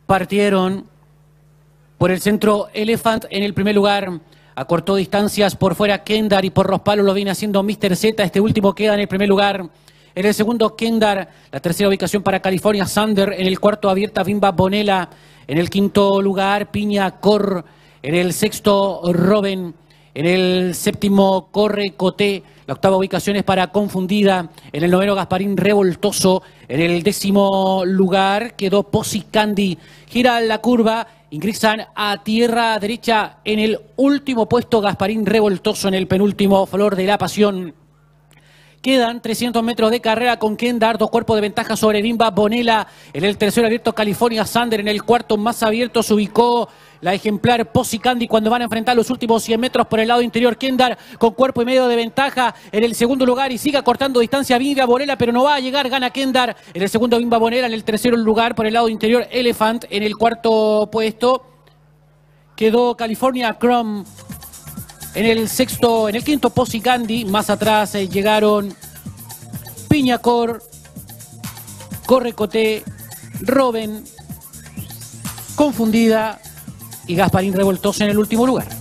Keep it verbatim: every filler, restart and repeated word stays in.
partieron por el centro Elephant en el primer lugar. Acortó distancias por fuera Kendar y por los palos lo viene haciendo míster Z. Este último queda en el primer lugar. En el segundo Kendar. La tercera ubicación para California Thunder. En el cuarto abierta Bimba Bonella. En el quinto lugar Piña Cor. En el sexto Robin. En el séptimo Corre Coté. La octava ubicación es para Confundida. En el noveno Gasparín Revoltoso. En el décimo lugar quedó Posi Candy. Gira la curva. Ingresan a tierra derecha en el último puesto Gasparín Revoltoso. En el penúltimo Flor de la Pasión. Quedan trescientos metros de carrera con Kendar, dos cuerpos de ventaja sobre Bimba Bonella. En el tercero abierto California Thunder. En el cuarto más abierto se ubicó la ejemplar Posi Candy cuando van a enfrentar los últimos cien metros por el lado interior. Kendar con cuerpo y medio de ventaja en el segundo lugar y sigue cortando distancia Bimba Bonella, pero no va a llegar, gana Kendar. En el segundo Bimba Bonella, en el tercero lugar por el lado interior Elephant. En el cuarto puesto quedó California Chrome. En el sexto, en el quinto Posi Candy. Más atrás eh, llegaron Piñacor, Correcoté, Robin, Confundida y Gasparín Revoltoso en el último lugar.